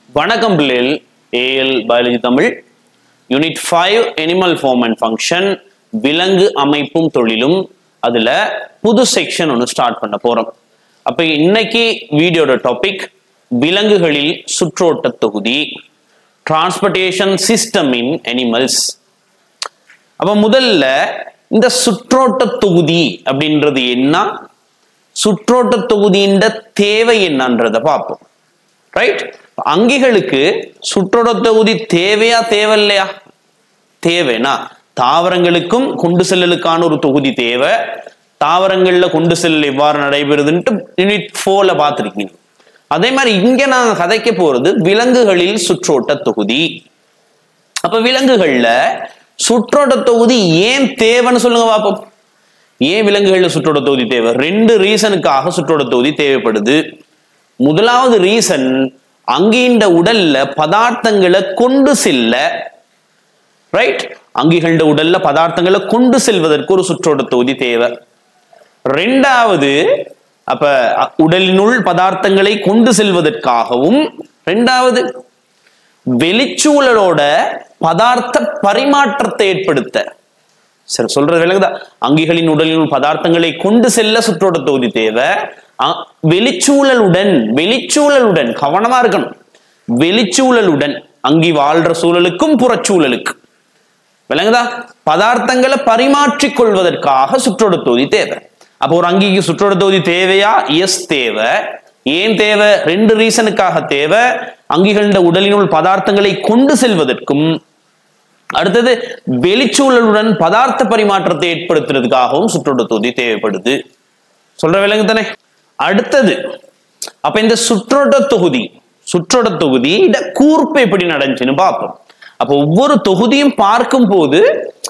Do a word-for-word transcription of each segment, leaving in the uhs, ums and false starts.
வணக்கம் பிள்ளைகள். AL biology Tamil unit five animal form and function, விலங்கு அமைப்பும் தொழிலும். அதுல புது செக்ஷன் ஒன்று ஸ்டார்ட் பண்ண போறோம். அப்ப இன்னைக்கு வீடியோட டாபிக் விலங்குகளில் சுற்றோட்ட தொகுதி, டிரான்ஸ்போர்டேஷன் சிஸ்டம் இன் அனிமல்ஸ். அப்ப முதல்ல இந்த சுற்றோட்ட தொகுதி அப்படின்றது என்ன, சுற்றோட்ட தொகுதியின் தேவை என்னன்றதை பார்ப்போம். ரைட்? அங்கிகளுக்கு சுற்றோட்ட தொகுதி தேவையா தேவையில்லையா? தேவைனா தாவரங்களுக்கும் கொண்டு செல்லலுக்கான ஒரு தொகுதி தேவை. தாவரங்கள்ல கொண்டு செல்லல் எவ்வாறு நடைபெறுதுன்ட்டு யூனிட் போர்ல பார்த்துருக்கீங்க. அதே மாதிரி இங்க நாங்க கதைக்க போறது விலங்குகளில் சுற்றோட்ட தொகுதி. அப்ப விலங்குகள்ல சுற்றோட்ட தொகுதி ஏன் தேவைன்னு சொல்லுங்க பார்ப்போம். ஏன் விலங்குகள்ல சுற்றோட்ட தொகுதி தேவை? ரெண்டு ரீசனுக்காக சுற்றோட்ட தொகுதி தேவைப்படுது. முதலாவது ரீசன், அங்கிண்ட உடல்ல பதார்த்தங்களை கொண்டு செல்ல. ரைட்? அங்கிகள உடல்ல பதார்த்தங்களை கொண்டு செல்வதற்கு ஒரு சுற்றோட்ட தொகுதி தேவை. ரெண்டாவது, அப்ப உடலினுள் பதார்த்தங்களை கொண்டு செல்வதற்காகவும், ரெண்டாவது வெளிச்சூழலோட பதார்த்த பரிமாற்றத்தை ஏற்படுத்த. சரி, சொல்றது விலங்குதான். அங்கிகளின் உடலினுள் பதார்த்தங்களை கொண்டு செல்ல சுற்றோட்ட தொகுதி தேவை. வெளிச்சூழலுடன் வெளிச்சூழலுடன் கவனமா இருக்கணும். வெளிச்சூழலுடன் அங்கி வாழ்ற சூழலுக்கும் புறச்சூழலுக்கு விளங்குதா, பதார்த்தங்களை பரிமாற்றிக் கொள்வதற்காக சுற்றோட்ட தொகுதி தேவை. அப்போ ஒரு அங்கிக்கு சுற்றோட்ட தொகுதி தேவையா? எஸ், தேவை. ஏன் தேவை? ரெண்டு ரீசனுக்காக தேவை. அங்கிகள உடலினுள் பதார்த்தங்களை கொண்டு செல்வதற்கும், அடுத்தது வெளிச்சூழலுடன் பதார்த்த பரிமாற்றத்தை ஏற்படுத்துறதுக்காகவும் சுற்றோட்ட தொகுதி தேவைப்படுது. சொல்ற விலங்கு தானே? அடுத்தது, அப்ப இந்த சுற்றோட்ட தொகுதி சுற்றோட்ட தொகுதி கூர்ப்பு எப்படி நடந்துச்சுன்னு பார்ப்போம். அப்ப ஒவ்வொரு தொகுதியும் பார்க்கும் போது,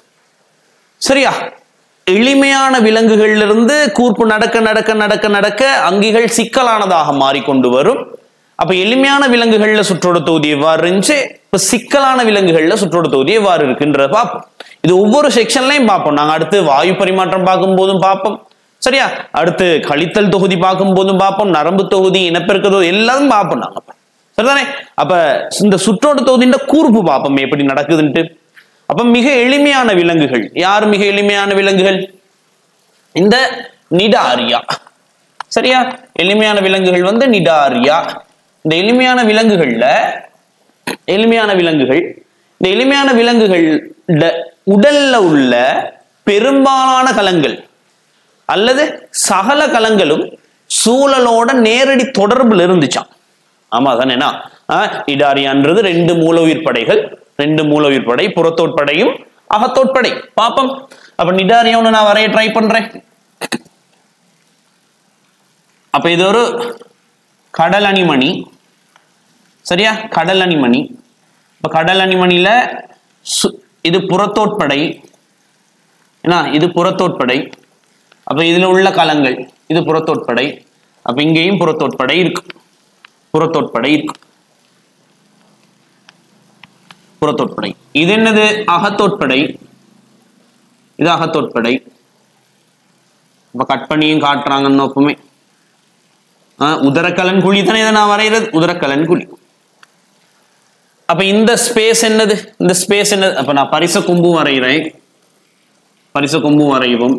சரியா, எளிமையான விலங்குகள்ல இருந்து கூர்ப்பு நடக்க நடக்க நடக்க நடக்க அங்கிகள் சிக்கலானதாக மாறிக்கொண்டு வரும். அப்ப எளிமையான விலங்குகள்ல சுற்றோட்ட தொகுதி எவ்வாறு இருந்துச்சு, இப்ப சிக்கலான விலங்குகள்ல சுற்றோட்ட தொகுதி எவ்வாறு இருக்குன்றத பார்ப்போம். இது ஒவ்வொரு செக்ஷன்லையும் பார்ப்போம். நாங்க அடுத்து வாயு பரிமாற்றம் பார்க்கும் போதும் பார்ப்போம். சரியா? அடுத்து கழித்தல் தொகுதி பார்க்கும் போதும் பார்ப்போம். நரம்பு தொகுதி, இனப்பெருக்க தொகுதி எல்லாரும் பார்ப்போம் நாங்க. சரிதானே? அப்ப இந்த சுற்றோட்ட தொகுதியின் கூர்ப்பு பார்ப்போம் எப்படி நடக்குதுன்ட்டு. அப்ப மிக எளிமையான விலங்குகள் யார்? மிக எளிமையான விலங்குகள் இந்த நிடாரியா. சரியா? எளிமையான விலங்குகள் வந்து நிடாரியா. இந்த எளிமையான விலங்குகள்ல எளிமையான விலங்குகள் இந்த எளிமையான விலங்குகள் உடல்ல உள்ள பெரும்பாலான கலங்கள் அல்லது சகல கலங்களும் சூழலோட நேரடி தொடர்புல இருந்துச்சான். ஆமா தானேனா? நிடாரியான்றது ரெண்டு மூல உயிர்ப்படைகள். ரெண்டு மூல உயிர்ப்படை, புறத்தோட்படையும் அகத்தோட்படை. பாப்போம். அப்ப நிடாரியான்னு நான் வரைய ட்ரை பண்றேன். அப்ப இது ஒரு கடல் அணிமணி. சரியா? கடல் அணிமணி. இப்ப கடல் அணிமணியில இது புறத்தோட்படை. ஏன்னா இது புறத்தோட்படை. அப்ப இதுல உள்ள கலங்கள் இது புறத்தோட்படை. அப்ப இங்கேயும் புறத்தோட்படை இருக்கு. புறத்தோட்படை இருக்கு. புறத்தோட்படை. இது என்னது? அகத்தோட்படை. இது அகத்தோட்படை. இப்ப கட் பண்ணியும் காட்டுறாங்கன்னு நோக்கமே. ஆஹ் உதரக்கலன் குழி தானே இதை நான் வரைகிறது. உதரக்கலன் குழி. அப்ப இந்த ஸ்பேஸ் என்னது? இந்த ஸ்பேஸ் என்னது? அப்ப நான் பரிச கொம்பு வரைகிறேன். பரிச கொம்பு வரைவோம்.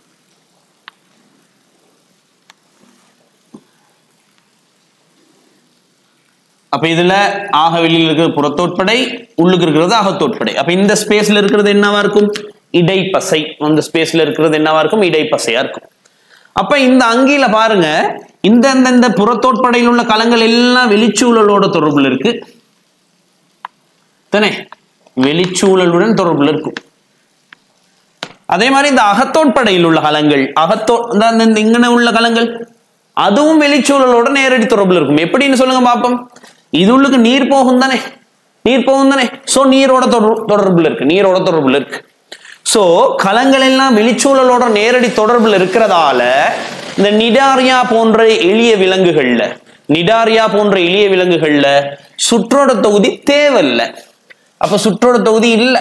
அப்ப இதுல ஆக வெளியில் இருக்கிறது புறத்தோட்படை, உள்ளுக்கு இருக்கிறது அகத்தோட்படை. அப்ப இந்த ஸ்பேஸ்ல இருக்கிறது என்னவா இருக்கும்? இடைப்பசை. அந்த ஸ்பேஸ்ல இருக்கிறது என்னவா இருக்கும்? இடைப்பசையா இருக்கும். அப்ப இந்த அங்கில பாருங்க, இந்த இந்த புறத்தோட்படையில் உள்ள கலங்கள் எல்லாம் வெளிச்சூழலோட தொடர்புல இருக்கு தானே? வெளிச்சூழலுடன் தொடர்புல இருக்கும். அதே மாதிரி இந்த அகத்தோட்படையில் உள்ள கலங்கள், அகத்தோ இங்கன உள்ள கலங்கள் அதுவும் வெளிச்சூழலோட நேரடி தொடர்புல இருக்கும். எப்படின்னு சொல்லுங்க பாப்போம். இது உள்ளுக்கு நீர் போகும் தானே? நீர் போகும் தானே? சோ நீரோட தொடர்புல இருக்கு. நீரோட தொடர்புல இருக்கு. சோ கலங்கள் எல்லாம் வெளிச்சூழலோட நேரடி தொடர்புல இருக்கிறதால இந்த நிடாரியா போன்ற எளிய விலங்குகள்ல நிடாரியா போன்ற எளிய விலங்குகள்ல சுற்றோட்ட தொகுதி தேவையில்லை. அப்ப சுற்றோட்ட தொகுதி இல்ல.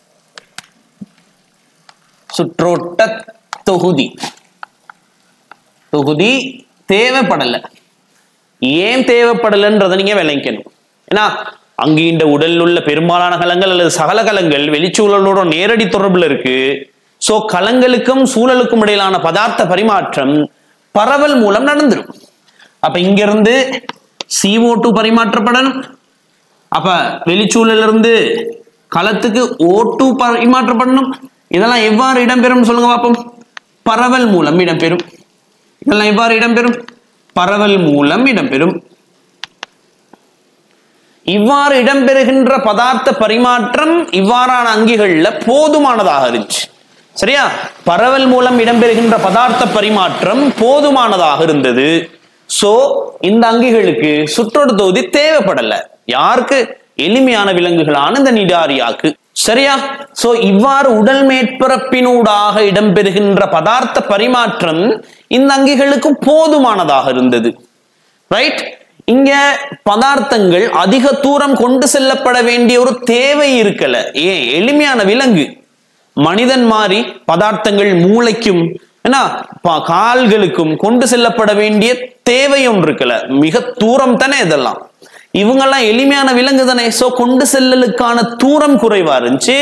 சுற்றோட்ட தொகுதி தொகுதி தேவைப்படல. ஏன் தேவைப்படலன்றதை நீங்க விளங்கணும். ஏன்னா அங்கீண்ட உடலில் உள்ள பெரும்பாலான கலங்கள் அல்லது சகல கலங்கள் வெளிச்சூழலோட நேரடி தொடர்புல இருக்கு. சோ கலங்களுக்கும் சூழலுக்கும் இடையிலான பதார்த்த பரிமாற்றம் பரவல் மூலம் நடந்துடும். அப்ப இங்க இருந்து சி ஓ டூ பரிமாற்றப்படணும். அப்ப வெளிச்சூழல இருந்து களத்துக்கு ஓ டூ பரிமாற்றப்படணும். இதெல்லாம் எவ்வாறு இடம்பெறும் சொல்லுங்க பாப்போம். பரவல் மூலம் இடம்பெறும். இதெல்லாம் எவ்வாறு இடம்பெறும்? பரவல் மூலம் இடம்பெறும். இவ்வாறு இடம்பெறுகின்ற பதார்த்த பரிமாற்றம் இவ்வாறான அங்கிகள்ல போதுமானதாக இருந்துச்சு. சரியா? பரவல் மூலம் இடம்பெறுகின்ற பதார்த்த பரிமாற்றம் போதுமானதாக இருந்தது. சோ இந்த அங்கிகளுக்கு சுற்றோட்ட தொகுதி தேவைப்படல. யாருக்கு? எளிமையான விலங்குகளான இந்த நிடாரியாக்கு. சரியா? சோ இவ்வாறு உடல் மேற்பரப்பினூடாக இடம்பெறுகின்ற பதார்த்த பரிமாற்றம் இந்த அங்கிகளுக்கு போதுமானதாக இருந்தது. ரைட்? இங்க பதார்த்தங்கள் அதிக தூரம் கொண்டு செல்லப்பட வேண்டிய ஒரு தேவை இருக்கல. ஏன்? எளிமையான விலங்கு. மனிதன் மாதிரி பதார்த்தங்கள் மூளைக்கும் கால்களுக்கும் கொண்டு செல்லப்பட வேண்டிய தேவை ஒன்று இருக்கல. மிக தூரம் தானே இதெல்லாம். இவங்கெல்லாம் எளிமையான விலங்கு தானே. சோ கொண்டு செல்லலுக்கான தூரம் குறைவா இருந்துச்சு.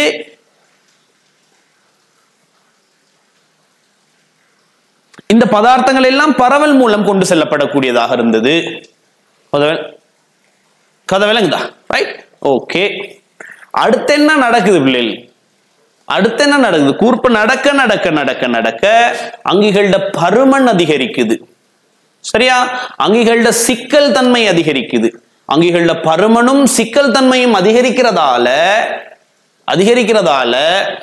இந்த பதார்த்தங்கள் எல்லாம் பரவல் மூலம் கொண்டு செல்லப்படக்கூடியதாக இருந்தது. கதை விளங்குதா? ரைட்? ஓகே. அடுத்து என்ன நடக்குது பிள்ளைகள்? அடுத்து என்ன நடக்குது? கூர்ப்பு நடக்க நடக்க நடக்க நடக்க அங்கிகளோட பருமன் அதிகரிக்குது. சரியா? அங்கிகளோட சிக்கல் தன்மை அதிகரிக்குது. அங்கிகளோட பருமனும் சிக்கல் தன்மையும் அதிகரிக்கிறதால அதிகரிக்கிறதால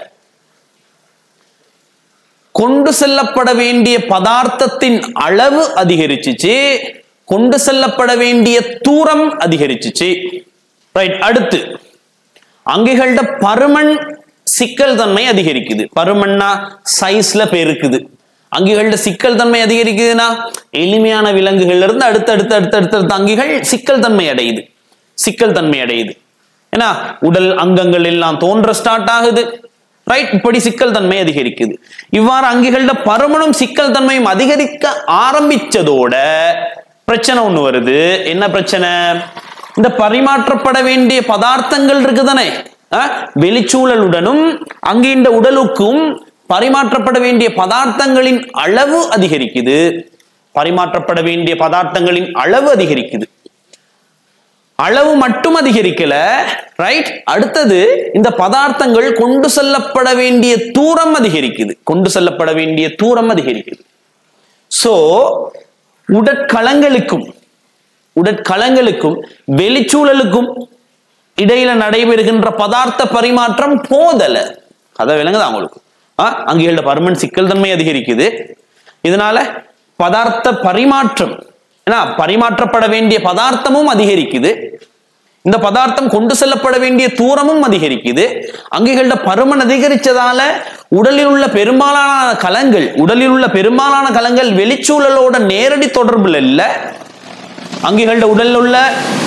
கொண்டு செல்லப்பட வேண்டிய பதார்த்தத்தின் அளவு அதிகரிச்சுச்சு. கொண்டு செல்லப்பட வேண்டிய தூரம் அதிகரிச்சுச்சு. ரைட்? அடுத்து அங்கிகளோட பருமன் சிக்கல் தன்மை அதிகரிக்குது. பருமன்னா சைஸ்ல பெருக்குது. அங்கிகளோட சிக்கல் தன்மை அதிகரிக்குதுன்னா எளிமையான விலங்குகள்ல இருந்து அடுத்து அடுத்து அடுத்து அடுத்த அங்கிகள் சிக்கல் தன்மை அடையுது. சிக்கல் தன்மை அடையுது. ஏன்னா உடல் அங்கங்கள் எல்லாம் தோன்ற ஸ்டார்ட் ஆகுது. ரைட்? இப்படி சிக்கல் தன்மை அதிகரிக்குது. இவ்வாறு அங்கிகளோட பருமனும் சிக்கல் தன்மையும் அதிகரிக்க ஆரம்பிச்சதோட பிரச்சனை ஒண்ணு வருது. என்ன பிரச்சனை? இந்த பரிமாற்றப்பட வேண்டிய பதார்த்தங்கள் இருக்குதானே, வெளிச்சூழலுடனும் அங்கிண்ட உடலுக்கும் பரிமாற்றப்பட வேண்டிய பதார்த்தங்களின் அளவு அதிகரிக்குது. பரிமாற்றப்பட வேண்டிய பதார்த்தங்களின் அளவு அதிகரிக்குது. அளவு மட்டும் அதிகரிக்கல. ரைட்? அடுத்தது இந்த பதார்த்தங்கள் கொண்டு செல்லப்பட வேண்டிய தூரம் அதிகரிக்குது. கொண்டு செல்லப்பட வேண்டிய தூரம் அதிகரிக்குது. சோ உடற்களங்களுக்கும் உடற்களங்களுக்கும் வெளிச்சூழலுக்கும் இடையில நடைபெறுகின்ற பதார்த்த பரிமாற்றம் போதல. அதை விளங்குதா உங்களுக்கு? அங்கிகளோட பருமன் சிக்கல் தன்மை அதிகரிக்குது. இதனால பதார்த்த பரிமாற்றம், ஏன்னா பரிமாற்றப்பட வேண்டிய பதார்த்தமும் அதிகரிக்குது. இந்த பதார்த்தம் கொண்டு செல்லப்பட வேண்டிய தூரமும் அதிகரிக்குது. அங்கிகளோட பருமன் அதிகரிச்சதால உடலில் உள்ள பெரும்பாலான கலங்கள் உடலில் உள்ள பெரும்பாலான கலங்கள் வெளிச்சூழலோட நேரடி தொடர்புல இல்ல. அங்கிகளோட உடலில் உள்ள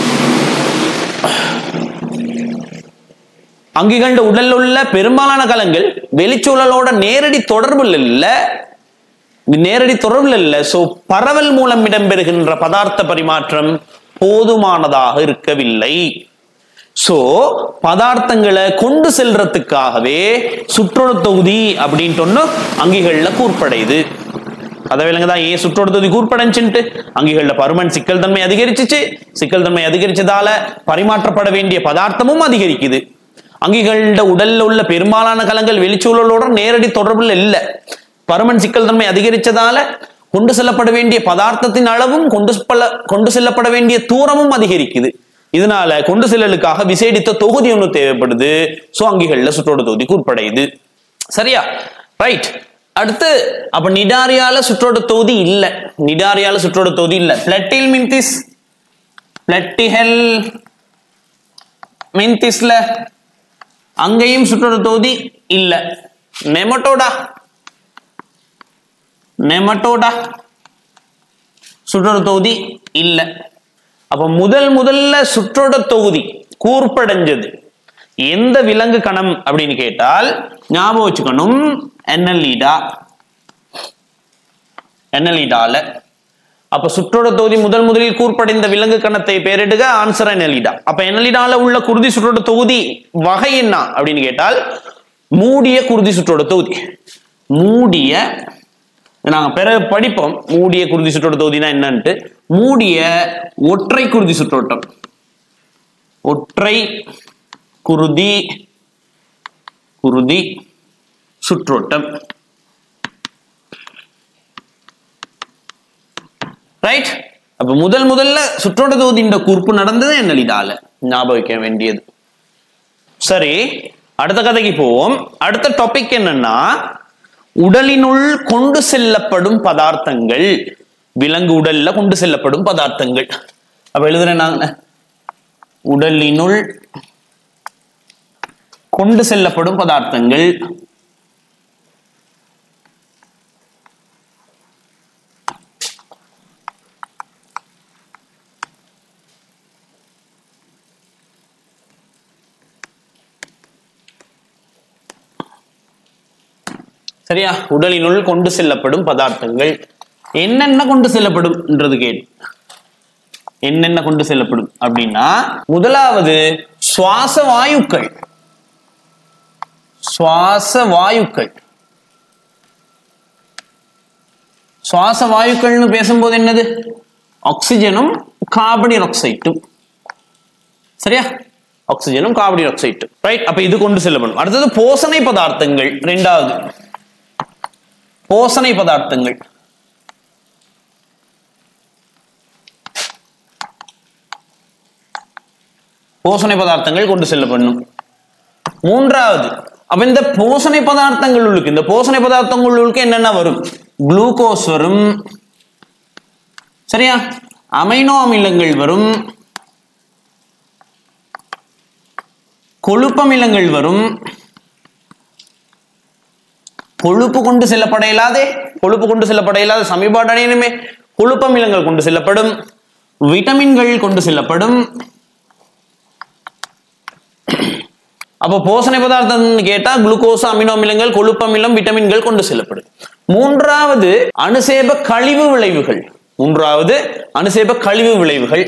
அங்கிகளோட உடலில் உள்ள பெரும்பாலான கலங்கள் வெளிச்சூழலோட நேரடி தொடர்புல இல்ல நேரடி தொடர்புல இல்ல சோ பரவல் மூலம் இடம்பெறுகின்ற பதார்த்த பரிமாற்றம் போதுமானதாக இருக்கவில்லை. சோ பதார்த்தங்களை கொண்டு செல்றதுக்காகவே சுற்றோட தொகுதி அப்படின்ட்டு ஒண்ணு அங்கிகள்ல கூர்ப்படையுது. அதை விலங்குதான் ஏன் சுற்றோட தொகுதி கூர்ப்படைஞ்சுட்டு அங்கிகள்ல பருமன் சிக்கல் தன்மை அதிகரிச்சிச்சு. சிக்கல் தன்மை அதிகரிச்சதால பரிமாற்றப்பட வேண்டிய பதார்த்தமும் அதிகரிக்குது. அங்கிகளோட உடல்ல உள்ள பெரும்பாலான கலங்கள் வெளிச்சூழலோட நேரடி தொடர்புல இல்ல. பருமன் சிக்கல் தன்மை அதிகரிச்சதால கொண்டு செல்லப்பட வேண்டிய பதார்த்தத்தின் அளவும் கொண்டு கொண்டு செல்லப்பட வேண்டிய தூரமும் அதிகரிக்குது. இதனால கொண்டு செல்லலுக்காக விசேடித்த தொகுதி ஒண்ணு தேவைப்படுது. சோ அங்கிகள்ல சுற்றோட தொகுதி கூர்ப்படையுது. சரியா? ரைட். அடுத்து அப்ப நிடாரியால சுற்றோட தொகுதி இல்ல. நிடாரியால சுற்றோட தொகுதி இல்ல. பிளட்டில் மின்திஸ் பிளட்டிஹெல் மின்திஸ்ல அங்கேயும் சுற்றோட தொகுதி இல்ல. நெமட்டோடா நெமட்டோடா சுற்றோட தொகுதி இல்ல. அப்ப முதல் முதல்ல சுற்றோட தொகுதி கூர்ப்படைஞ்சது எந்த விலங்கு கணம் அப்படின்னு கேட்டால் ஞாபகம் வச்சுக்கணும், என்னலீடா. என்னலீடால அப்ப சுற்றோட தொகுதி முதல் முதலில் கூர்ப்படைந்த விலங்கு கணத்தை பெயரிடுக. ஆன்சர் என்னலிடா. அப்ப என்னலிடால உள்ள குருதி சுற்றோட தொகுதி வகை என்ன அப்படின்னு கேட்டால் மூடிய குருதி சுற்றோட தொகுதி. மூடிய நாங்க பிற படிப்போம் மூடிய குருதி சுற்றோட தொகுதினா என்னன்ட்டு. மூடிய ஒற்றை குருதி சுற்றோட்டம், ஒற்றை குருதி குருதி சுற்றோட்டம். ரைட். அப்ப முதல் முதல்ல சுற்றோட்ட தொகுதியின் கூர்ப்பு நடந்தது என்னலிடால, ஞாபகம் வைக்க வேண்டியது. சரி, அடுத்த கதைக்கு போவோம். அடுத்த டாபிக் என்னன்னா உடலினுள் கொண்டு செல்லப்படும் பதார்த்தங்கள். விலங்கு உடல்ல கொண்டு செல்லப்படும் பதார்த்தங்கள். அப்ப எழுதுறேன் நாங்க, உடலினுள் கொண்டு செல்லப்படும் பதார்த்தங்கள். சரியா? உடலினுள் கொண்டு செல்லப்படும் பதார்த்தங்கள் என்னென்ன கொண்டு செல்லப்படும் கேள்வி. என்னென்ன கொண்டு செல்லப்படும் அப்படின்னா முதலாவது சுவாச வாயுக்கள். சுவாச வாயுக்கள் சுவாச வாயுக்கள்னு பேசும்போது என்னது? ஆக்சிஜனும் கார்பன் ஆக்சைடும். சரியா? ஆக்சிஜனும் கார்பன் ஆக்சைடும். ரைட். அப்ப இது கொண்டு செல்லப்படும். அடுத்தது போசனை பதார்த்தங்கள். இரண்டாவது போசனை பதார்த்தங்கள். போசனை பதார்த்தங்கள் கொண்டு செல்லப்படும். மூன்றாவது அப்ப இந்த போசனை பதார்த்தங்கள் உள்ளுக்கு இந்த போசனை பதார்த்தங்கள் உள்ளுக்கு என்னென்ன வரும்? குளுக்கோஸ் வரும். சரியா? அமைனோ அமிலங்கள் வரும், கொழுப்பமிலங்கள் வரும். கொழுப்பு கொண்டு செல்லப்பட இயலாதே கொழுப்பு கொண்டு செல்லப்பட இயலாத சமீபாடு அடையணுமே. கொழுப்பமிலங்கள் கொண்டு செல்லப்படும், விட்டமின்கள் கொண்டு செல்லப்படும். அப்ப போசனை பதார்த்தம் கேட்டா குளுக்கோஸ், அமினோ அமிலங்கள், கொழுப்பமிலம், விட்டமின்கள் கொண்டு செல்லப்படும். மூன்றாவது அனுசேப கழிவு விளைவுகள். மூன்றாவது அனுசேப கழிவு விளைவுகள்.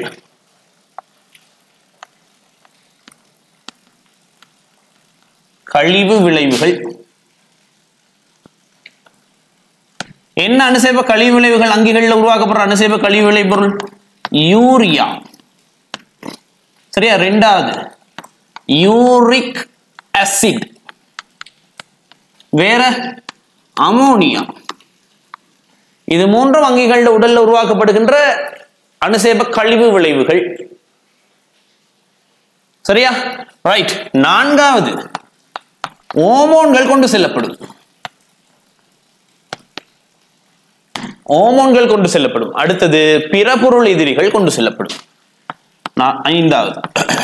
கழிவு விளைவுகள் என்ன? அனுசேப கழிவு விளைவுகள் அங்கிகளில் உருவாக்கப்படுற அனுசேப கழிவு விளை பொருள் யூரியா. சரியா? இரண்டாவது யூரிக் ஆசிட். வேற அமோனியா. இது மூன்றும் அங்கிகளில் உடல்ல உருவாக்கப்படுகின்ற அனுசேப கழிவு விளைவுகள். சரியா? ரைட். நான்காவது ஓமோன்கள் கொண்டு செல்லப்படும். ஓமோன்கள் கொண்டு செல்லப்படும். அடுத்தது பிற பொருள் எதிரிகள் கொண்டு செல்லப்படும். ஐந்தாவது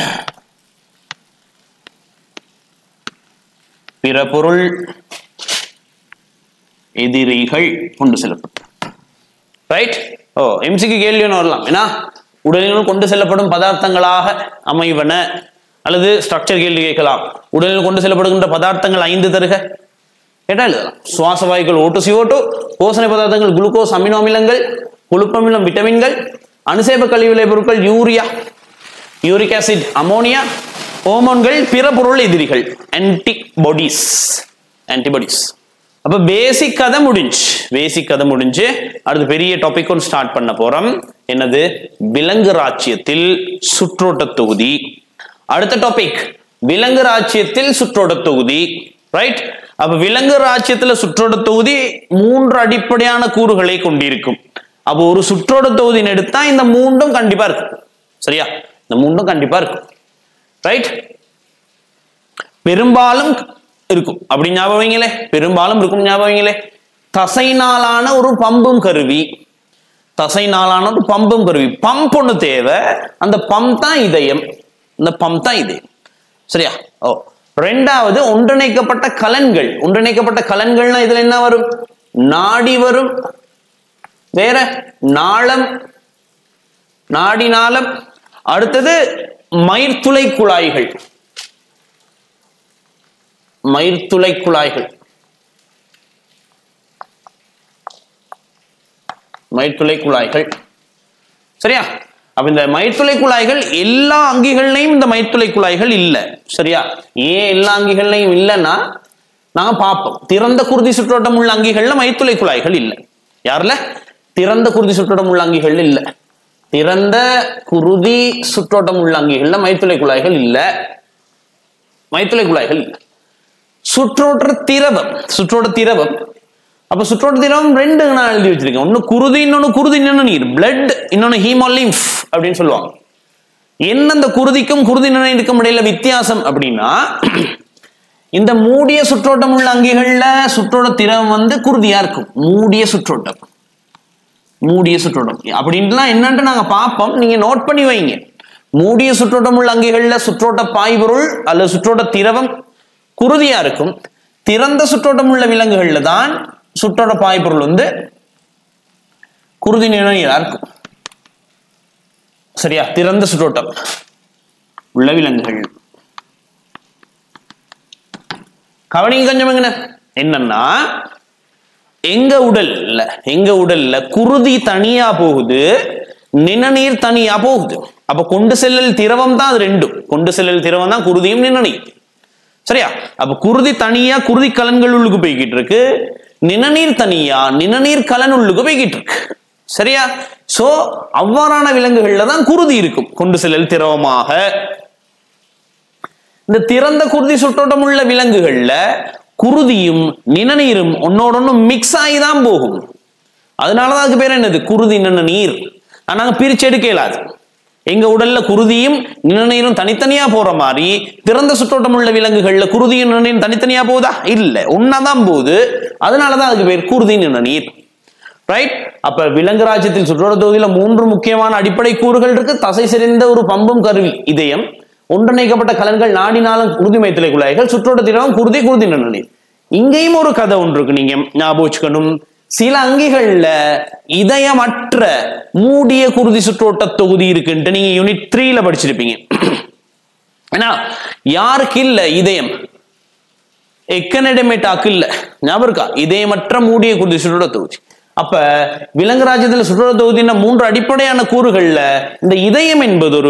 பிற பொருள் எதிரிகள் கொண்டு செல்லப்படும். ரைட். ஓ எம்சிக்கு கேள்வி ஒன்று வரலாம். ஏன்னா உடலினுள் கொண்டு செல்லப்படும் பதார்த்தங்களாக அமைவன அல்லது ஸ்ட்ரக்சர் கேள்வி கேட்கலாம். உடலில் கொண்டு செல்லப்படுகின்ற பதார்த்தங்கள் ஐந்து தருக கேட்டா எழுதலாம். சுவாச வாயுக்கள் O two C O two, போசனை பதார்த்தங்கள் குளுக்கோஸ், அமினோ அமிலங்கள், கொழுப்பமிலம், விட்டமின்கள், அனுசேப கழிவு விளை பொருட்கள் யூரியா, யூரிக் ஆசிட், அமோனியா, ஹோமோன்கள், பிற பொருள் எதிரிகள் ஆன்டிபாடிஸ். ஆன்டிபாடிஸ். அப்ப பேசிக் கதை முடிஞ்சு பேசிக் கதை முடிஞ்சு அடுத்து பெரிய டாபிக் ஒன்று ஸ்டார்ட் பண்ண போறோம். என்னது? விலங்கு ராச்சியத்தில் சுற்றோட்ட தொகுதி. அடுத்த டாபிக் விலங்கு ராச்சியத்தில் சுற்றோட்ட தொகுதி. ரைட். அப்ப விலங்கு ராச்சியத்துல சுற்றோட்ட தொகுதி மூன்று அடிப்படையான கூறுகளை கொண்டிருக்கும். அப்போ ஒரு சுற்றோட்ட தொகுதின்னு எடுத்தா இந்த மூன்றும் கண்டிப்பா இருக்கும். சரியா? இந்த மூன்றும் கண்டிப்பா இருக்கும். ரைட். பெரும்பாலும் இருக்கும் அப்படி ஞாபகம் வைங்களே. பெரும்பாலும் இருக்கும் ஞாபகம் வைங்களே. தசைனாலான ஒரு பம்பும் கருவி. தசைனாலான ஒரு பம்பும் கருவி. பம்ப் ஒண்ணு தேவை. அந்த பம்ப் தான் இதயம். இந்த பம்ப் தான் இதயம். சரியா? ஓ ரெண்டாவது ஒன்றிணைக்கப்பட்ட கலன்கள். ஒன்றிணைக்கப்பட்ட கலன்கள்னா இதுல என்ன வரும்? நாடி வரும். வேற நாளம், நாடி நாளம். அடுத்தது மயிர்த்துளை குழாய்கள். மயிர்த்துளை குழாய்கள் மயிர்த்துளை குழாய்கள் சரியா? அப்ப இந்த மயிர்த்துளை குழாய்கள் எல்லா அங்கிகள்லையும் இந்த மயிர்த்துளை குழாய்கள் இல்லை. சரியா? ஏன் எல்லா அங்கிகள்லையும் இல்லைன்னா நாங்க பார்ப்போம். திறந்த குருதி சுற்றோட்டம் உள்ள அங்கிகள்ல மயிர்த்துளை குழாய்கள் இல்லை. யாருல? திறந்த குருதி சுற்றோட்டம் உள்ள அங்கிகள் இல்ல. திறந்த குருதி சுற்றோட்டம் உள்ள அங்கிகள்ல மயிர்த்துளை குழாய்கள் இல்ல. மயிர்த்துளை குழாய்கள் இல்ல. சுற்றோட்ட திரவம், சுற்றோட்ட திரவம். அப்ப சுற்றோட்ட திரவம் ரெண்டு நான் எழுதி வச்சிருக்கேன். ஒன்னு குருதி, இன்னொன்னு குருதி நிணநீர், பிளட், இன்னொன்னு ஹீமோலிம்ஃப் அப்படின்னு சொல்லுவாங்க. என்ன இந்த குருதிக்கும் குருதி நிணநீருக்கும் இடையில வித்தியாசம் அப்படின்னா, இந்த மூடிய சுற்றோட்டம் உள்ள அங்கிகள்ல சுற்றோட்ட திரவம் வந்து குருதியா இருக்கும். மூடிய சுற்றோட்டம், மூடிய சுற்றோட்டம் அப்படின்ட்டுலாம் என்னன்னு நாங்க பார்ப்போம். நீங்க நோட் பண்ணி வைங்க. மூடிய சுற்றோட்டம் உள்ள அங்கிகள்ல சுற்றோட்ட பாய்பொருள் அல்லது சுற்றோட்ட திரவம் குருதியா இருக்கும். திறந்த சுற்றோட்டம் உள்ள விலங்குகள்ல தான் சுற்றோட்ட பாய்பொருள் வந்து குருதி நிணநீரா இருக்கும். சரியா? திறந்த சுற்றோட்டம் உள்ள விலங்குகள். கவனிங்க கொஞ்சம். எங்க என்னன்னா, எங்க உடல்ல எங்க உடல்ல குருதி தனியா போகுது, நிணநீர் தனியா போகுது. அப்ப கொண்டு செல்லல் திரவம் தான் அது ரெண்டும். கொண்டு செல்லல் திரவம் தான் குருதியும் நிணநீர். சரியா? அப்ப குருதி தனியா குருதி கலன்கள் உள்ளுக்கு போய்கிட்டு இருக்கு, நிணநீர் தனியா நிணநீர் கலன் உள்ளுக்கு போய்கிட்டு இருக்கு. சரியா? சோ அவ்வாறான விலங்குகள்ல தான் குருதி இருக்கும் கொண்டு செல்லல் திரவமாக. இந்த திறந்த குருதி சுற்றோட்டம் உள்ள விலங்குகள்ல குருதியும் நிணநீரும் ஒன்னோடொன்னு மிக்ஸ் ஆகி தான் போகும். அதனாலதான் அதுக்கு பேர் என்னது? குருதி நிணநீர். நாங்க பிரிச்சு எடுக்க இயலாது. எங்க உடல்ல குருதியும் நிணநீரும் தனித்தனியா போற மாதிரி திறந்த சுற்றோட்டம் உள்ள விலங்குகள்ல குருதியும் நிணநீரும் தனித்தனியா போகுதா? இல்ல, ஒன்னாதான் போகுது. அதனாலதான் அதுக்கு பேர் குருதி நிணநீர். ரைட்? அப்ப விலங்கு ராஜ்யத்தில் சுற்றோட்ட தொகுதியில மூன்று முக்கியமான அடிப்படை கூறுகள் இருக்கு. தசை செறிந்த ஒரு பம்பும் கருவி இதயம், ஒன்றிணைக்கப்பட்ட கலன்கள் நாடினாலும் குருதி மைத்துளை குழாய்கள், சுற்றோட்ட திரவம் குருதி, குருதி நிணநீர். இங்கேயும் ஒரு கதை ஒன்று இருக்கு, நீங்க ஞாபகம் வச்சுக்கணும். சில அங்கிகள்ல இதயமற்ற மூடிய குருதி சுற்றோட்ட தொகுதி இருக்குன்ட்டு நீங்க யூனிட் த்ரீல படிச்சிருப்பீங்க. ஏன்னா யாருக்கு இல்ல இதயம்? எக்கனடமேட்டாக்கு இல்ல. ஞாபகம் இருக்கா? இதயமற்ற மூடிய குருதி சுற்றோட்ட தொகுதி. அப்ப விலங்கு ராஜ்யத்துல சுற்றோட்ட தொகுதின மூன்று அடிப்படையான கூறுகள்ல இந்த இதயம் என்பது ஒரு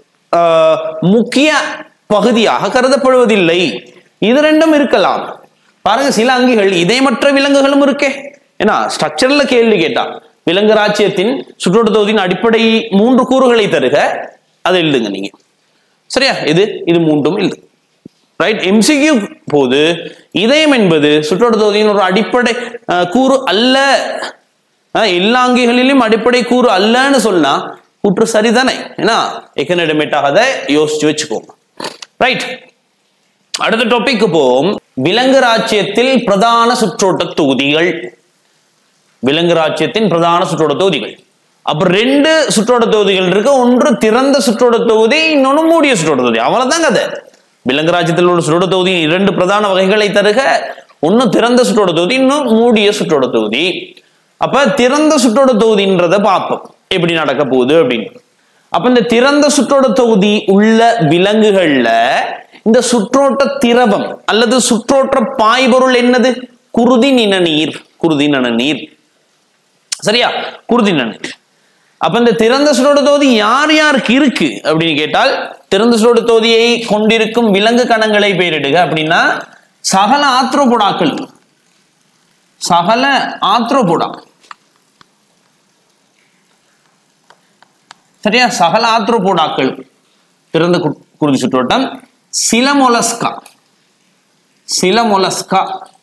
முக்கிய பகுதியாக கருதப்படுவதில்லை. இது ரெண்டும் இருக்கலாம். பாருங்க, சில அங்கிகள் இதயமற்ற விலங்குகளும் இருக்கே. ஏன்னா ஸ்ட்ரக்சர்ல கேள்வி கேட்டா விலங்கு ராஜ்யத்தின் சுற்றோட்ட தொகுதியின் அடிப்படை மூன்று கூறுகளை தருக, அதை எழுதுங்க நீங்க. சரியா? இது இது மூன்றும் எழுது. ரைட்? எம்சிக்யூ போது இதயம் என்பது சுற்றோட்ட தொகுதியின் ஒரு அடிப்படை கூறு அல்ல, எல்லா அங்கிகளிலும் அடிப்படை கூறு அல்லன்னு சொன்னா கூற்று சரிதானே? ஏன்னா எக்கனடமேட்டாக அதை யோசிச்சு வச்சுக்கோங்க. ரைட்? அடுத்த டாபிக் போவோம். விலங்கு ராஜ்யத்தில் பிரதான சுற்றோட்ட தொகுதிகள். விலங்கு ராஜ்யத்தின் பிரதான சுற்றோட்ட தொகுதிகள். அப்ப ரெண்டு சுற்றோட்ட தொகுதிகள் இருக்கு. ஒன்று திறந்த சுற்றோட்ட தொகுதி, இன்னொன்னு மூடிய சுற்றோட்ட தொகுதி. அவ்வளவுதான் கதை. விலங்கு ராஜ்யத்தில் உள்ள சுற்றோட்ட தொகுதியின் இரண்டு பிரதான வகைகளை தருக. ஒன்னு திறந்த சுற்றோட்ட தொகுதி, இன்னும் மூடிய சுற்றோட்ட தொகுதி. அப்ப திறந்த சுற்றோட்ட தொகுதின்றத பார்ப்போம் எப்படி நடக்க போகுது அப்படின்னு. அப்ப இந்த திறந்த சுற்றோட்ட தொகுதி உள்ள விலங்குகள்ல இந்த சுற்றோட்ட திரவம் அல்லது சுற்றோட்ட பாய்பொருள் என்னது? குருதி நிணநீர். குருதி நிணநீர். சரியா? குருதி நிணநீர். அப்ப இந்த திறந்த சுற்றோட்ட தொகுதி யார் யாருக்கு இருக்கு அப்படின்னு கேட்டால், திறந்த சுற்றோட்ட தொகுதியை கொண்டிருக்கும் விலங்கு கணங்களை பெயரிடுக அப்படின்னா சகல ஆத்ரோபோடாக்கள். சகல ஆத்ரோபோடா. சரியா? சகல ஆத்ரோபோடாக்கள் திறந்த குருதி சுற்றோட்டம். சில மொலஸ்கா, சில மொலஸ்கா.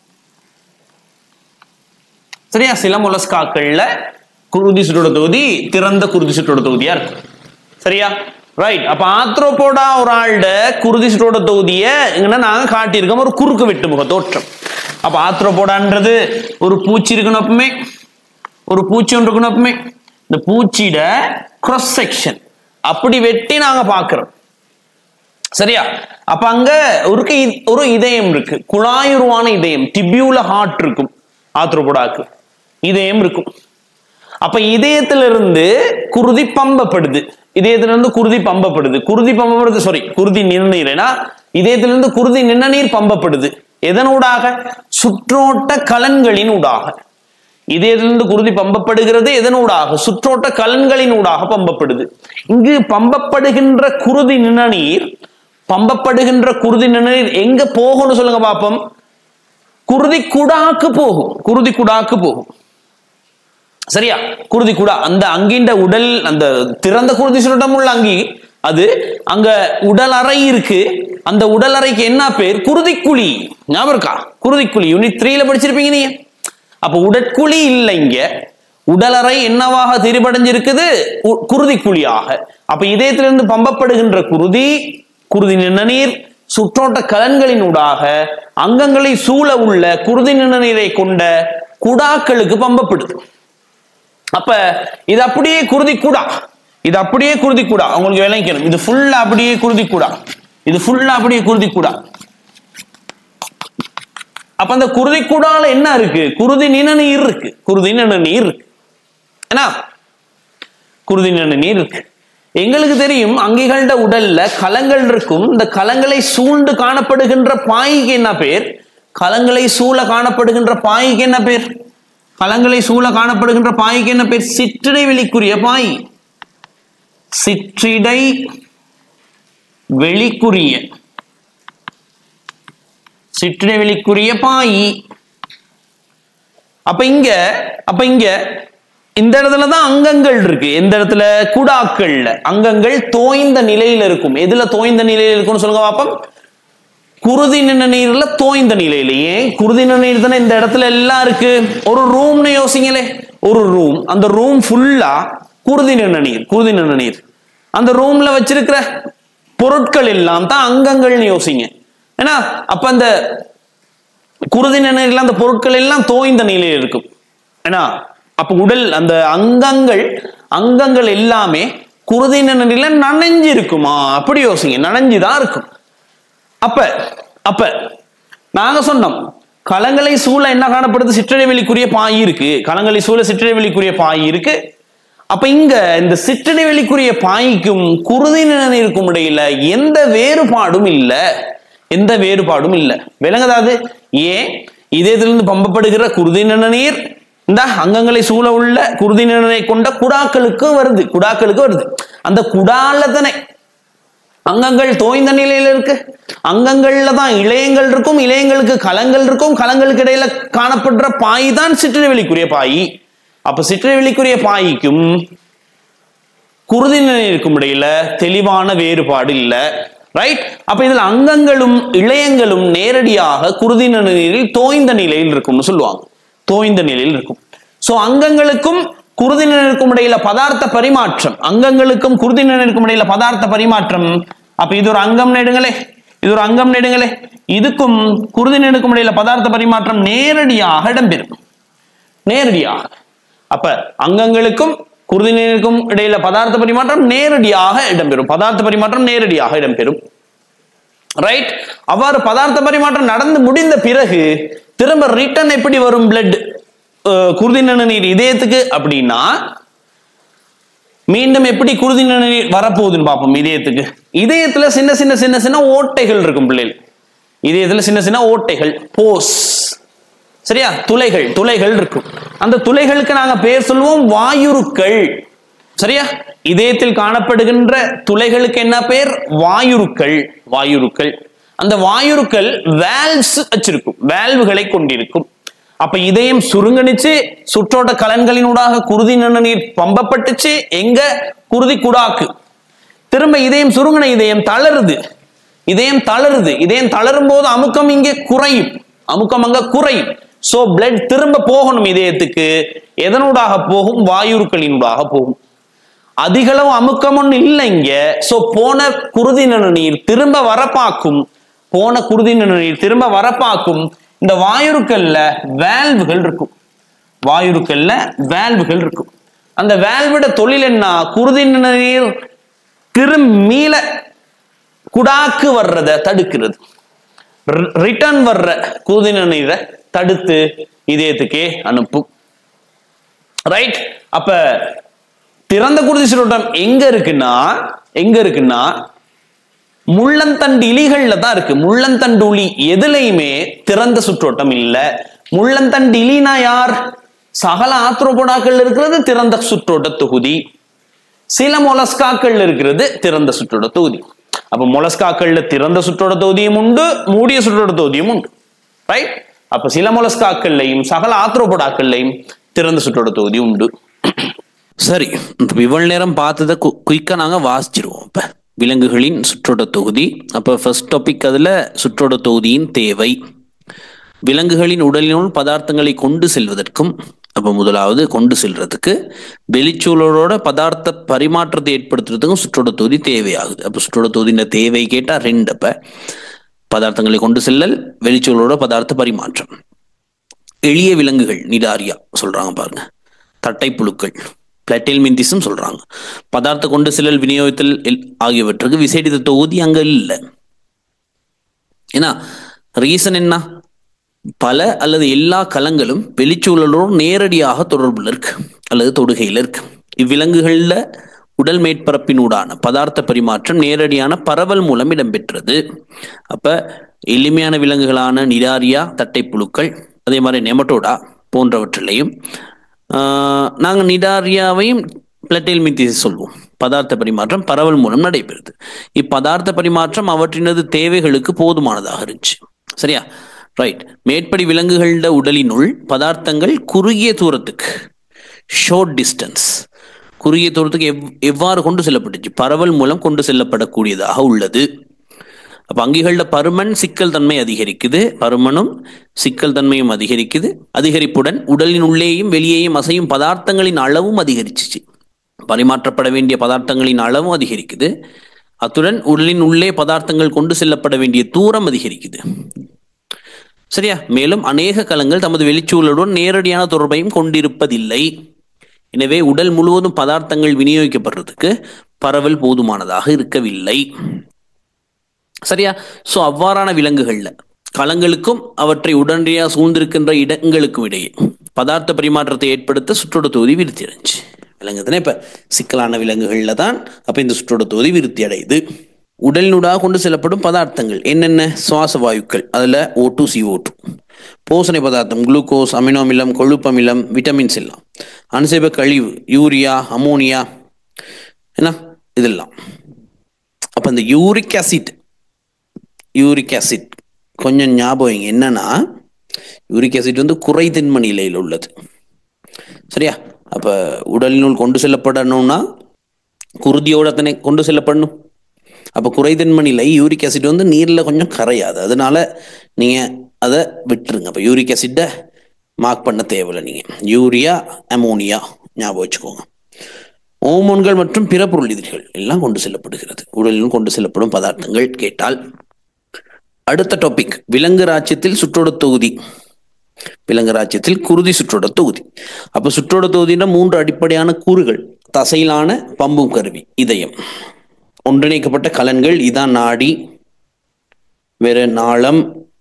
சரியா? சில மொலஸ்காக்கள்ல குருதி சுற்றோட்ட தொகுதி திறந்த குருதி சுற்றோட்ட தொகுதியா இருக்கு. சரியா? ரைட்? அப்ப ஆத்ரோபோடா ஒரு ஆள்ட குருதி சுற்றோட்ட தொகுதியை நாங்க காட்டியிருக்கோம் ஒரு குறுக்கு வெட்டு முக தோற்றம். அப்ப ஆத்ரோபோடான்றது ஒரு பூச்சி இருக்கணும் எப்பவுமே, ஒரு பூச்சி ஒன்று இருக்கணும் எப்பவுமே. இந்த பூச்சியோட கிராஸ் செக்ஷன் அப்படி வெட்டி நாங்க பாக்குறோம். சரியா? அப்ப அங்க ஒரு ஒரு இதயம் இருக்கு, குழாயுருவான இதயம், டிபியூல ஹார்ட் இருக்கும். ஆத்ரோபோடாக்கு இதயம் இருக்கும். அப்ப இதயத்திலிருந்து குருதி பம்பப்படுது. இதயத்திலிருந்து குருதி பம்பப்படுது. குருதி பம்பப்படுது சாரி குருதி நிணநீர். ஏன்னா இதயத்திலிருந்து குருதி நிணநீர் பம்பப்படுது. எதனூடாக? சுற்றோட்ட கலன்களின் ஊடாக. இதயத்திலிருந்து குருதி பம்பப்படுகிறது எதனூடாக? சுற்றோட்ட கலன்களினூடாக பம்பப்படுது. இங்கு பம்பப்படுகின்ற குருதி நிணநீர் பம்பப்படுகின்ற குருதி நிணநீர் எங்க போகும்னு சொல்லுங்க பாப்போம். குருதி குடாக்கு போகும். குருதி குடாக்கு போகும். சரியா? குருதி குடா அந்த அங்கின்ற உடல் அந்த திறந்த குருதி சுருட்டம் உள்ள அங்கி அது அங்க உடல் அறை இருக்கு. அந்த உடல் அறைக்கு என்ன பேர்? குருதிக்குழி. ஞாபகம் இருக்கா? குருதிக்குழி யூனிட் த்ரீல படிச்சிருப்பீங்க நீங்க. அப்ப உடற்குழி இல்லை, இங்க உடலறை என்னவாக திரிபடைஞ்சிருக்குது? குருதிக்குழியாக. அப்ப இதயத்திலிருந்து பம்பப்படுகின்ற குருதி குருதி நிணநீர் சுற்றோட்ட கலன்களினூடாக அங்கங்களை சூழ உள்ள குருதி நிணநீரை கொண்ட குடாக்களுக்கு பம்பப்படுது. அப்ப இது அப்படியே குருதி குடா, இது அப்படியே குருதி குடா. உங்களுக்கு விளங்கணும். இது ஃபுல்லா அப்படியே குருதி குடா, இது ஃபுல்லா அப்படியே குருதி குடா. அப்ப அந்த குருதி குடால என்ன இருக்கு? குருதி நிணநீர் இருக்கு. குருதி நிணநீர் இருக்கு. என்ன? குருதி நிணநீர் இருக்கு. எங்களுக்கு தெரியும் அங்கிகளோட உடல்ல கலங்கள் இருக்கும். இந்த கலங்களை சூழ்ந்து காணப்படுகின்ற பாய்க்கு என்ன பேர்? கலங்களை சூழ காணப்படுகின்ற பாய்க்கு என்ன பேர்? கலங்களை சூழ காணப்படுகின்ற பாய்க்கு என்ன பேர்? சிற்றிடை வெளிக்குரிய பாய். சிற்றிடை வெளிக்குரிய சிற்றிடை வெளிக்குரிய பாய். அப்ப இங்க அப்ப இங்க இந்த இடத்துலதான் அங்கங்கள் இருக்கு. எந்த இடத்துல? குடாக்கள்ல அங்கங்கள் தோய்ந்த நிலையில இருக்கும். எதுல தோய்ந்த நிலையில இருக்கும்னு சொல்லுங்க பாப்போம். குருதி நிணநீர்ல தோய்ந்த நிலையில. ஏன் குருதி நிணநீர் தானே இந்த இடத்துல எல்லாம் இருக்கு. ஒரு ரூம்னு யோசிங்களே, ஒரு ரூம். அந்த ரூம் ஃபுல்லா குருதி நிணநீர். குருதி நிணநீர் அந்த ரூம்ல வச்சிருக்கிற பொருட்கள் எல்லாம் தான் அங்கங்கள்னு யோசிங்க. ஏன்னா அப்ப அந்த குருதி நிணநீர்ல அந்த பொருட்கள் எல்லாம் தோய்ந்த நிலையில் இருக்கும். ஏன்னா அப்ப உடல் அந்த அங்கங்கள் அங்கங்கள் எல்லாமே குருதி நிணநீர்ல நனைஞ்சு இருக்குமா? அப்படி யோசிங்க. நனைஞ்சுதான் இருக்கும். அப்ப அப்ப நாங்க சொன்னோம் களங்களை சூழ என்ன காணப்படுது? சிற்றிடை வெளிக்குரிய பாய் இருக்கு. களங்களை சூழ சிற்றிடை வெளிக்குரிய பாய் இருக்கு. அப்ப இங்க இந்த சிற்றிடை வெளிக்குரிய பாய்க்கும் குருதி நிணநீருக்கும் இடையில எந்த வேறுபாடும் இல்ல. எந்த வேறுபாடும் இல்ல. விளங்குதாது? ஏன் இதயத்திலிருந்து பம்பப்படுகிற குருதி நிணநீர் இந்த அங்கங்களை சூழ உள்ள குருதி நிணநீரை கொண்ட குடாக்களுக்கு வருது. குடாக்களுக்கு வருது. அந்த குடால தானே அங்கங்கள் தோய்ந்த நிலையில இருக்கு. அங்கங்கள்ல தான் இளையங்கள் இருக்கும். இளையங்களுக்கு களங்கள் இருக்கும். களங்களுக்கு இடையில காணப்படுற பாய் தான் சிற்றிடை வெளிக்குரிய பாய். அப்ப சிற்றிடை வெளிக்குரிய பாய்க்கும் குருதி நிணநீருக்கும் இடையில தெளிவான வேறுபாடு இல்லை. ரைட்? அப்ப இதுல அங்கங்களும் இளையங்களும் நேரடியாக குருதி நிணநீரில் தோய்ந்த நிலையில் இருக்கும்னு சொல்லுவாங்க. தோய்ந்த நிலையில் இருக்கும். சோ அங்கங்களுக்கும் குருதி நிணநீருக்கும் இடையில பதார்த்த பரிமாற்றம், அங்கங்களுக்கும் குருதி நிணநீருக்கும் இடையில பதார்த்த பரிமாற்றம். அப்ப இது ஒரு அங்கம் நெடுங்களே, இது ஒரு அங்கம் நெடுங்களே. இதுக்கும் குருதி நிணநீருக்கும் இடையில பதார்த்த பரிமாற்றம் நேரடியாக இடம்பெறும். நேரடியாக. அப்ப அங்கங்களுக்கும் குருதி நிணநீருக்கும் இடையில பதார்த்த பரிமாற்றம் நேரடியாக இடம்பெறும். பதார்த்த பரிமாற்றம் நேரடியாக இடம்பெறும். ரைட்? அவ்வாறு பதார்த்த பரிமாற்றம் நடந்து முடிந்த பிறகு திரும்ப ரிட்டர்ன் எப்படி வரும்? பிளட் குருதி நிணநீர் இதயத்துக்கு அப்படின்னா மீண்டும் எப்படி குருதி நிணநீர் வரப்போகுதுன்னு பார்ப்போம். இதயத்துக்கு இதயத்துல சின்ன சின்ன சின்ன சின்ன ஓட்டைகள் இருக்கும் பிள்ளைகள். இதயத்துல சின்ன சின்ன ஓட்டைகள், போஸ். சரியா? துளைகள் துளைகள் இருக்கும். அந்த துளைகளுக்கு நாங்க பேர் சொல்லுவோம் வாயுருக்கள். சரியா? இதயத்தில் காணப்படுகின்ற துளைகளுக்கு என்ன பேர்? வாயுருக்கள். வாயுருக்கள். அந்த வாயுருக்கள் வால்வ்ஸ் வச்சிருக்கும், வால்வுகளை கொண்டிருக்கும். அப்ப இதயம் சுருங்கணிச்சு சுற்றோட்ட கலன்களினூடாக குருதி நிணநீர் பம்பப்பட்டுச்சு. எங்க? குருதி குடாக்கு. திரும்ப இதயம் சுருங்கின இதயம் தளருது. இதயம் தளருது. இதயம் தளரும் போது அமுக்கம் இங்கே குறையும். அமுக்கம் அங்க குறையும். சோ பிளட் திரும்ப போகணும் இதயத்துக்கு. எதனூடாக போகும்? வாயுருக்களினூடாக போகும். அதிகளவு அமுக்கம் ஒண்ணு இல்லை இங்க. சோ போன குருதி நிணநீர் திரும்ப வரப்பாக்கும். போன குருதி நிணநீர் திரும்ப வரப்பாக்கும். இந்த வாயுருக்கள்ல வால்வுகள் இருக்கும். வாயுருக்கள்ல வால்வுகள் இருக்கும். அந்த வால்வோட தொழில் என்ன? குருதி நிணநீர் திரும்பீல குடாக்கு வர்றத தடுக்கிறது. ரிட்டர்ன் வர்ற குருதி நிணநீரை தடுத்து இதயத்துக்கே அனுப்பும். ரைட்? அப்ப திறந்த குருதி சுருட்டம் எங்க இருக்குன்னா எங்க இருக்குன்னா முள்ளந்தண்டு இலிகள்ல தான் இருக்கு. முள்ளந்தண்டு உளி எதுலையுமே திறந்த சுற்றோட்டம் இல்ல. முள்ளந்தண்டு இலினா யார்? சகல ஆத்ரோபோடாக்கள் இருக்கிறது திறந்த சுற்றோட்ட தொகுதி, சில மொலஸ்காக்கள் இருக்கிறது திறந்த சுற்றோட்ட தொகுதி. அப்ப மொலஸ்காக்கள்ல திறந்த சுற்றோட்ட தொகுதியும் உண்டு, மூடிய சுற்றோட்ட தொகுதியும் உண்டு. ரைட்? அப்ப சில மொலஸ்காக்கள்லையும் சகல ஆத்ரோபோடாக்கள்லையும் திறந்த சுற்றோட்ட தொகுதி உண்டு. சரி, இவ்வளவு நேரம் பார்த்ததை குயிக்கா நாங்க வாசிச்சிருவோம். இப்ப விலங்குகளின் சுற்றோட்ட தொகுதி. அப்ப ஃபர்ஸ்ட் டாபிக் அதுல சுற்றோட்ட தொகுதியின் தேவை. விலங்குகளின் உடலினுள் பதார்த்தங்களை கொண்டு செல்வதற்கும், அப்ப முதலாவது கொண்டு செல்றதுக்கு வெளிச்சூழலோட பதார்த்த பரிமாற்றத்தை ஏற்படுத்துறதுக்கும் சுற்றோட்ட தொகுதி தேவையாகுது. அப்ப சுற்றோட்ட தொகுதியின் தேவை கேட்டா ரெண்டு. அப்ப பதார்த்தங்களை கொண்டு செல்லல், வெளிச்சூழலோட பதார்த்த பரிமாற்றம். எளிய விலங்குகள் நிடாரியா சொல்றாங்க பாருங்க, தட்டை புழுக்கள் பிளாட்டில்மின்திசம் சொல்றாங்க. பதார்த்த கொண்டு செல்லல், விநியோகித்தல் ஆகியவற்றுக்கு விசேடித்த தொகுதி அங்க இல்லை. ஏன்னா ரீசன் என்ன? பல அல்லது எல்லா கலங்களும் வெளிச்சூழலோடு நேரடியாக தொடர்புல இருக்கு அல்லது தொடுகையில் இருக்கு. இவ்விலங்குகள்ல உடல் மேற்பரப்பினூடான பதார்த்த பரிமாற்றம் நேரடியான பரவல் மூலம் இடம்பெற்றது. அப்ப எளிமையான விலங்குகளான நிடாரியா, தட்டை புழுக்கள், அதே மாதிரி நெமட்டோடா போன்றவற்றிலையும் ஆஹ் நாங்க நிடாரியாவையும் பிளாட்டில்மின்திசம் சொல்வோம். பதார்த்த பரிமாற்றம் பரவல் மூலம் நடைபெறுது. இப்பதார்த்த பரிமாற்றம் அவற்றினது தேவைகளுக்கு போதுமானதாக இருந்துச்சு. சரியா? ரைட். மேற்படி விலங்குகள உடலினுள் பதார்த்தங்கள் குறுகிய தூரத்துக்கு, ஷார்ட் டிஸ்டன்ஸ், குறுகிய தூரத்துக்கு எவ் எவ்வாறு கொண்டு செல்லப்பட்டுச்சு? பரவல் மூலம் கொண்டு செல்லப்படக்கூடியதாக உள்ளது. அப்ப அங்கிகள பருமன் சிக்கல் தன்மை அதிகரிக்குது, பருமனும் சிக்கல் தன்மையும் அதிகரிக்குது. அதிகரிப்புடன் உடலின் உள்ளேயும் வெளியேயும் அசையும் பதார்த்தங்களின் அளவும் அதிகரிச்சிச்சு. பரிமாற்றப்பட வேண்டிய பதார்த்தங்களின் அளவும் அதிகரிக்குது. அத்துடன் உடலின் உள்ளே பதார்த்தங்கள் கொண்டு செல்லப்பட வேண்டிய தூரம் அதிகரிக்குது. சரியா? மேலும் அநேக கலங்கள் தமது வெளிச்சூழலுடன் நேரடியான தொடர்பையும் கொண்டிருப்பதில்லை. எனவே உடல் முழுவதும் பதார்த்தங்கள் விநியோகிக்கப்படுறதுக்கு பரவல் போதுமானதாக இருக்கவில்லை. சரியா? சோ அவ்வாறான விலங்குகள்ல களங்களுக்கும் அவற்றை உடனடியாக சூழ்ந்திருக்கின்ற இடங்களுக்கும் இடையே பதார்த்த பரிமாற்றத்தை ஏற்படுத்த சுற்றோட்ட தொகுதி விருத்தி அடைஞ்சு விலங்குதானே. இப்ப சிக்கலான விலங்குகள்ல தான் அப்ப இந்த சுற்றோட்ட தொகுதி விருத்தி அடையுது. உடலினூடாக கொண்டு செல்லப்படும் பதார்த்தங்கள் என்னென்ன? சுவாச வாயுக்கள், அதுல O two C O two, போசனை பதார்த்தம் குளுக்கோஸ், அமினோமிலம், கொழுப்பமிலம், விட்டமின்ஸ் எல்லாம், அனுசேப கழிவு யூரியா, அமோனியா, என்ன இதெல்லாம். அப்ப இந்த யூரிக் ஆசிட் யூரிக் ஆசிட் கொஞ்சம் ஞாபகம் என்னன்னா, யூரிக் ஆசிட் வந்து குறைதிண்ம நிலையில் உள்ளது. சரியா? அப்ப உடலினுள் கொண்டு செல்லப்படணும்னா குருதியோட தன்னை கொண்டு செல்லப்படணும். அப்ப குறைதிண்ம நிலை யூரிக் ஆசிட் வந்து நீர்ல கொஞ்சம் கரையாது, அதனால நீங்க அதை விட்டுருங்க. அப்ப யூரிக் ஆசிட்ட மார்க் பண்ண தேவையில்லை. நீங்க யூரியா, அமோனியா ஞாபகம் வச்சுக்கோங்க. ஓமோன்கள் மற்றும் பிற பொருள் எதிரிகள் எல்லாம் கொண்டு செல்லப்படுகிறது. உடலிலும் கொண்டு செல்லப்படும் பதார்த்தங்கள் கேட்டால். அடுத்த டாபிக் விலங்கு ராஜ்யத்தில் சுற்றோட தொகுதி. விலங்கு ராஜ்யத்தில் குருதி சுற்றோட தொகுதி. அப்ப சுற்றோட தொகுதியில மூன்று அடிப்படையான கூறுகள்: தசையிலான பம்பும் கருவி, இதயம், ஒன்றிணைக்கப்பட்ட கலன்கள், இதான் நாடி, வேற நாளம்,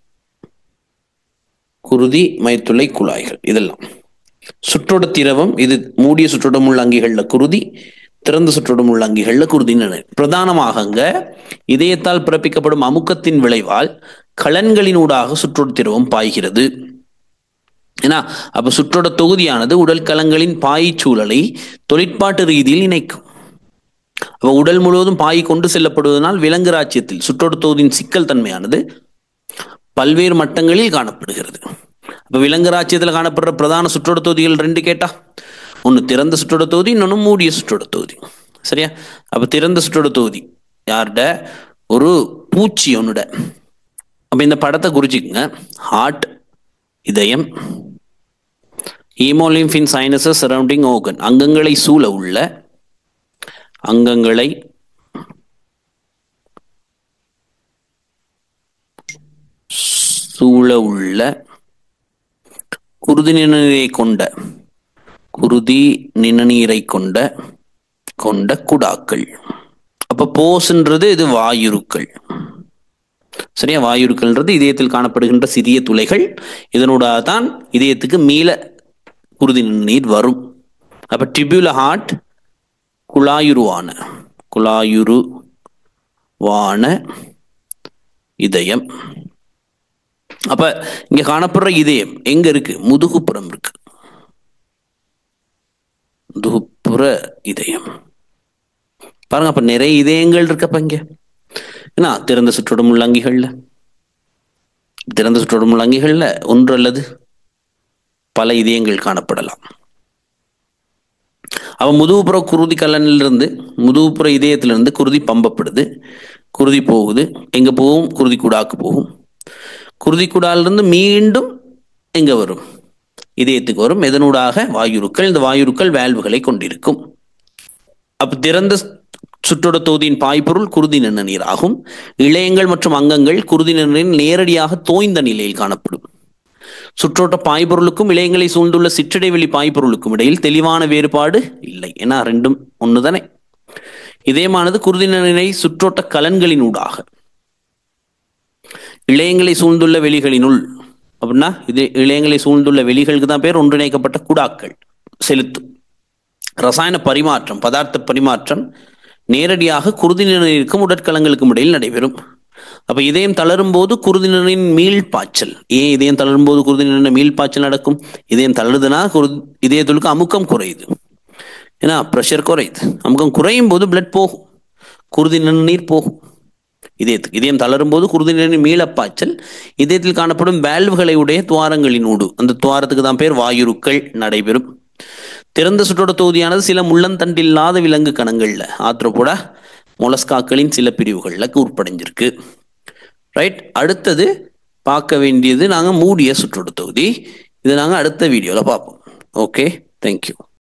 குருதி, மைத்துளை, குழாய்கள், இதெல்லாம். சுற்றோட திரவம், இது மூடிய சுற்றோடம் உள்ள அங்கிகள்ல குருதி, திறந்த சுற்றோடம் உள்ள அங்கிகள்ல குருதி. பிரதானமாக அங்க இதயத்தால் பிறப்பிக்கப்படும் அமுக்கத்தின் விளைவால் கலன்களினூடாக சுற்றோட திரவம் பாய்கிறது. ஏன்னா அப்ப சுற்றோட தொகுதியானது உடல் கலங்களின் பாய்ச்சூழலை தொழிற்பாட்டு ரீதியில் இணைக்கும். அப்ப உடல் முழுவதும் பாய் கொண்டு செல்லப்படுவதனால் விலங்கு ராஜ்யத்தில் சுற்றோட தொகுதியின் சிக்கல் தன்மையானது பல்வேறு மட்டங்களில் காணப்படுகிறது. அப்ப விலங்கு ராஜ்யத்தில் காணப்படுற பிரதான சுற்றோட தொகுதிகள் ரெண்டு கேட்டா, ஒன்னு திறந்த சுற்றோட தொகுதி, இன்னொன்னு மூடிய சுற்றோட தொகுதி. சரியா? அப்ப திறந்த சுற்றோட தொகுதி யார்ட? ஒரு பூச்சி ஒன்னுட. அப்ப இந்த படத்தை குறிச்சுக்குங்க. ஹார்ட், இதயம், ஹீமோலிம்பின் சைனசஸ் சரௌண்டிங் ஓர்கன், அங்கங்களை சூழ உள்ள அங்கங்களை சூழ உள்ள குருதி நிணநீரை கொண்ட குருதி நிணநீரை கொண்ட கொண்ட குடாக்கள். அப்ப போஸ்ன்றது இது வாயுருக்கள். சரியா? வாயுருக்கள்ன்றது இதயத்தில் காணப்படுகின்ற சிறிய துளைகள். இதனோட தான் இதயத்துக்கு மீள குருதி நீர் வரும். அப்ப டிபியூலர் ஹார்ட் குழாயுருவான குழாயுருவான இதயம். அப்ப இங்க காணப்படுற இதயம் எங்க இருக்கு? முதுகுப்புறம் இருக்கு. முதுகுப்புற இதயம். பாருங்க, அப்ப நிறைய இதயங்கள் இருக்கப்ப இங்க என்ன திறந்த சுற்றோடும் உள்ள அங்கிகள்ல திறந்த சுற்றோடும் உள்ள அங்கிகள்ல ஒன்று அல்லது பல இதயங்கள் காணப்படலாம். அவ முதுகுப்புற குருதி கலனிலிருந்து முதுகுப்புற இதயத்திலிருந்து குருதி பம்பப்படுது, குருதி போகுது, எங்க போகும்? குருதி கூடாக்கு போகும். குருதி கூடாலிருந்து மீண்டும் எங்க வரும்? இதயத்துக்கு வரும். எதனூடாக? வாயுருக்கள். இந்த வாயுருக்கள் வேல்வுகளை கொண்டிருக்கும். அப்ப திறந்த சுற்றோட தொகுதியின் பாய்பொருள் குருதி நிணநீர் ஆகும். இழையங்கள் மற்றும் அங்கங்கள் குருதி நிணநீரின் நேரடியாக தோய்ந்த நிலையில் காணப்படும். சுற்றோட்ட பாய்பொருளுக்கும் இழையங்களை சூழ்ந்துள்ள சிற்றிடைவெளி பாய்பொருளுக்கும் இடையில் தெளிவான வேறுபாடு இல்லை. ஏன்னா ரெண்டும் ஒண்ணுதானே. இதயமானது குருதி நிணநீரை சுற்றோட்ட கலன்களின் ஊடாக இழையங்களை சூழ்ந்துள்ள வெளிகளினுள், அப்படின்னா இது இழையங்களை சூழ்ந்துள்ள வெளிகளுக்கு தான் பேர் ஒன்றிணைக்கப்பட்ட குடாக்கள் செலுத்தும். ரசாயன பரிமாற்றம், பதார்த்த பரிமாற்றம் நேரடியாக குருதி நிணநீருக்கும் உடற்கலங்களுக்கும் இடையில் நடைபெறும். அப்ப இதயம் தளரும் போது குருதி நிணநீரின் மீள் பாய்ச்சல். ஏன் இதயம் தளரும் போது குருதி நிணநீர் மீள் பாய்ச்சல் நடக்கும்? இதயம் தளருதுன்னா குருதி இதயத்துக்கு அமுக்கம் குறையுது, ஏன்னா பிரஷர் குறையுது. அமுக்கம் குறையும் போது பிளட் போகும், குருதி நிணநீர் போகும் இதயத்துக்கு. இதயம் தளரும் போது குருதி நிணநீர் மீள பாய்ச்சல் இதயத்தில் காணப்படும் வேல்வுகளை உடைய துவாரங்களின் ஊடு, அந்த துவாரத்துக்கு தான் பேர் வாயுருக்கள் நடைபெறும். திறந்த சுற்றோட தொகுதியானது சில முள்ளந்தண்டில்லாத விலங்கு கணங்கள்ல, ஆத்ரோபோடா மொலஸ்காக்களின் சில பிரிவுகள்ல உட்படைஞ்சிருக்கு. ரைட். அடுத்தது பார்க்க வேண்டியது நாங்க மூடிய சுற்றோட தொகுதி. இதை நாங்க அடுத்த வீடியோல பார்ப்போம். Okay, thank you.